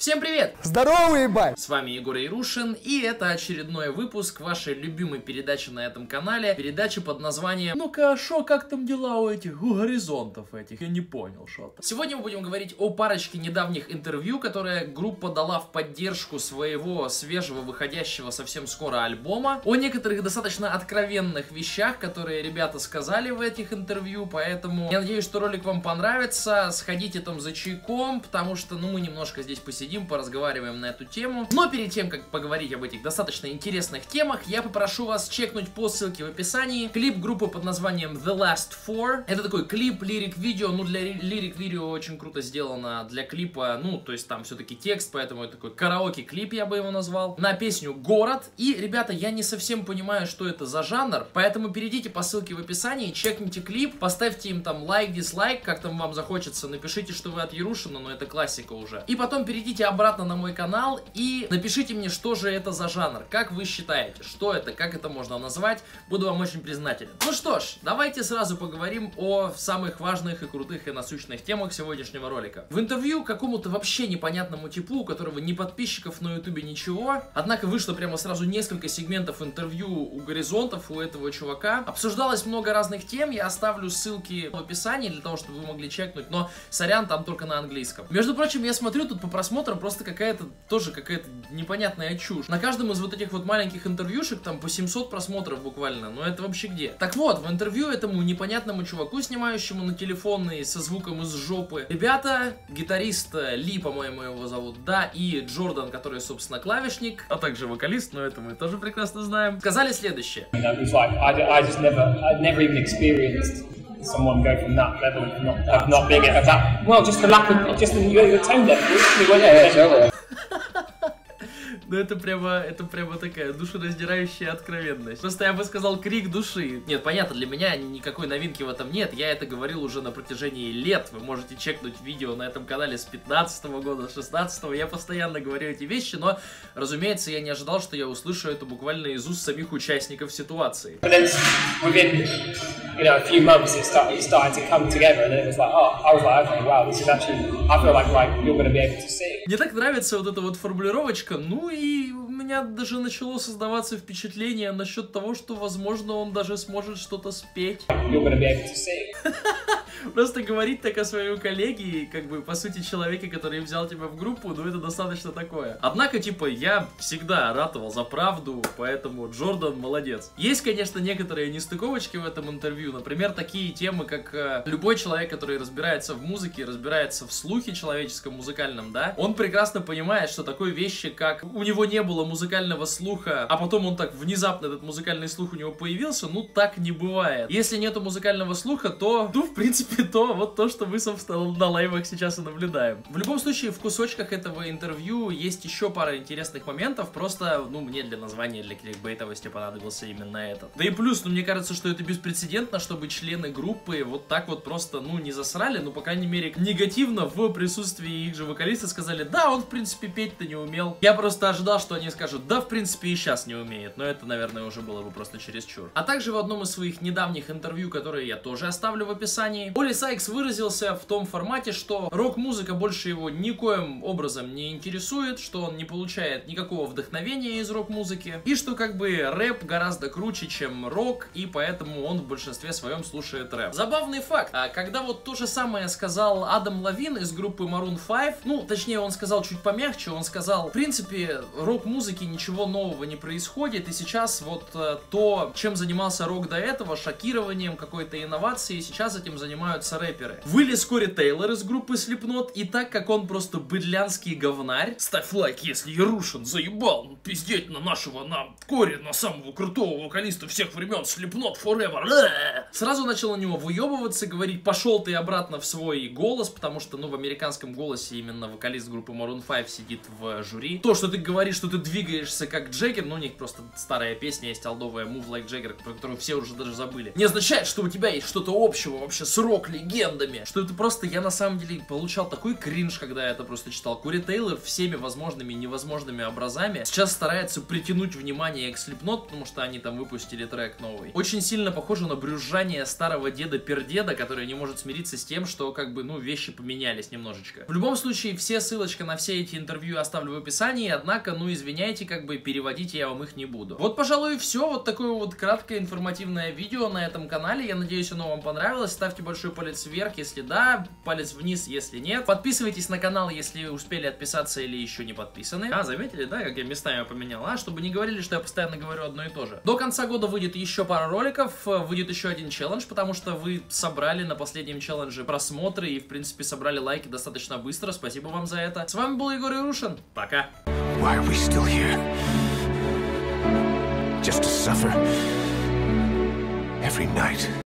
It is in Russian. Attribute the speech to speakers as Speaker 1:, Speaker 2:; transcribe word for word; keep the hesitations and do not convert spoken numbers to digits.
Speaker 1: Всем привет!
Speaker 2: Здорово, ебать!
Speaker 1: С вами Егор Ярушин, и это очередной выпуск вашей любимой передачи на этом канале. Передача под названием «Ну-ка, шо, как там дела у этих, у горизонтов этих?» Я не понял, что-то. Сегодня мы будем говорить о парочке недавних интервью, которые группа дала в поддержку своего свежего, выходящего совсем скоро альбома. О некоторых достаточно откровенных вещах, которые ребята сказали в этих интервью, поэтому я надеюсь, что ролик вам понравится. Сходите там за чайком, потому что, ну, мы немножко здесь посидим, поразговариваем на эту тему. Но перед тем, как поговорить об этих достаточно интересных темах, я попрошу вас чекнуть по ссылке в описании клип группы под названием The Last Four. Это такой клип, лирик-видео, ну для лирик-видео очень круто сделано, для клипа, ну, то есть там все-таки текст, поэтому это такой караоке-клип, я бы его назвал, на песню «Город». И, ребята, я не совсем понимаю, что это за жанр, поэтому перейдите по ссылке в описании, чекните клип, поставьте им там лайк, дизлайк, как там вам захочется, напишите, что вы от Ярушина, но это классика уже. И потом перейдите обратно на мой канал и напишите мне, что же это за жанр, как вы считаете, что это, как это можно назвать, буду вам очень признателен. Ну что ж, давайте сразу поговорим о самых важных и крутых и насущных темах сегодняшнего ролика. В интервью какому-то вообще непонятному типу, у которого ни подписчиков на ютубе, ничего, однако вышло прямо сразу несколько сегментов интервью у горизонтов, у этого чувака. Обсуждалось много разных тем, я оставлю ссылки в описании для того, чтобы вы могли чекнуть, но сорян, там только на английском. Между прочим, я смотрю тут по просмотрам просто какая-то, тоже какая-то непонятная чушь. На каждом из вот этих вот маленьких интервьюшек там по семьсот просмотров буквально, но это вообще где? Так вот, в интервью этому непонятному чуваку, снимающему на телефонный со звуком из жопы, ребята, гитарист Ли, по-моему, его зовут, да, и Джордан, который, собственно, клавишник, а также вокалист, но это мы тоже прекрасно знаем, сказали следующее. Someone go from that level of not, of not being it, of that, well, just the lack of, just the, your tone level. Yeah, yeah, Ну это прямо, это прямо такая душераздирающая откровенность. Просто я бы сказал крик души. Нет, понятно, для меня никакой новинки в этом нет. Я это говорил уже на протяжении лет. Вы можете чекнуть видео на этом канале с пятнадцатого года, с шестнадцатого. Я постоянно говорю эти вещи, но, разумеется, я не ожидал, что я услышу это буквально из уст самих участников ситуации. You know, a few months it started, it started to come together, and it was like, oh, I was like, okay, wow, this is actually, I feel like, like you're going to be able to see. Мне так нравится вот эта вот формулировочка, ну и у меня даже начало создаваться впечатление насчет того, что, возможно, он даже сможет что-то спеть. You're going to be able to see. Просто говорить так о своем коллеге, как бы, по сути, человеке, который взял тебя в группу, ну, это достаточно такое. Однако, типа, я всегда ратовал за правду, поэтому Джордан молодец. Есть, конечно, некоторые нестыковочки в этом интервью, например, такие темы, как э, любой человек, который разбирается в музыке, разбирается в слухе человеческом, музыкальном, да, он прекрасно понимает, что такой вещи, как у него не было музыкального слуха, а потом он так внезапно, этот музыкальный слух у него появился, ну, так не бывает. Если нету музыкального слуха, то, ну, в принципе, то вот то, что мы, собственно, на лайвах сейчас и наблюдаем. В любом случае, в кусочках этого интервью есть еще пара интересных моментов, просто, ну, мне для названия, для кликбейтовости понадобился именно этот. Да и плюс, ну, мне кажется, что это беспрецедентно, чтобы члены группы вот так вот просто, ну, не засрали, ну, по крайней мере, негативно в присутствии их же вокалиста сказали, да, он, в принципе, петь-то не умел. Я просто ожидал, что они скажут, да, в принципе, и сейчас не умеет, но это, наверное, уже было бы просто чересчур. А также в одном из своих недавних интервью, которые я тоже оставлю в описании, Оли Сайкс выразился в том формате, что рок-музыка больше его никоим образом не интересует, что он не получает никакого вдохновения из рок-музыки, и что как бы рэп гораздо круче, чем рок, и поэтому он в большинстве своем слушает рэп. Забавный факт, а когда вот то же самое сказал Адам Лавин из группы Maroon пять, ну, точнее, он сказал чуть помягче, он сказал, в принципе, рок-музыки ничего нового не происходит, и сейчас вот то, чем занимался рок до этого, шокированием, какой-то инновацией, сейчас этим занимаются рэперы. Вылез Кори Тейлор из группы Slipknot, и так как он просто быдлянский говнарь, ставь лайк, если Ярушин заебал пиздеть на нашего, на Кори, на самого крутого вокалиста всех времен, Slipknot Forever, сразу начал на него выебываться, говорить, пошел ты обратно в свой голос, потому что, ну, в американском голосе именно вокалист группы Maroon пять сидит в жюри. То, что ты говоришь, что ты двигаешься как Джаггер, ну, у них просто старая песня есть, олдовая Move Like Jagger, про которую все уже даже забыли, не означает, что у тебя есть что-то общего вообще с роком. рок легендами, что это просто, я на самом деле получал такой кринж, когда я это просто читал. Кори Тейлор всеми возможными и невозможными образами сейчас старается притянуть внимание к Slipknot, потому что они там выпустили трек новый. Очень сильно похоже на брюзжание старого деда-пердеда, который не может смириться с тем, что как бы, ну, вещи поменялись немножечко. В любом случае, все ссылочки на все эти интервью я оставлю в описании, однако, ну, извиняйте, как бы переводить я вам их не буду. Вот, пожалуй, и все. Вот такое вот краткое информативное видео на этом канале. Я надеюсь, оно вам понравилось. Ставьте большой палец вверх, если да, палец вниз, если нет. Подписывайтесь на канал, если успели отписаться или еще не подписаны. А, заметили, да, как я местами поменял? А, чтобы не говорили, что я постоянно говорю одно и то же. До конца года выйдет еще пара роликов, выйдет еще один челлендж, потому что вы собрали на последнем челлендже просмотры и, в принципе, собрали лайки достаточно быстро. Спасибо вам за это. С вами был Егор Ярушин. Пока. Why are we still here? Just to suffer every night.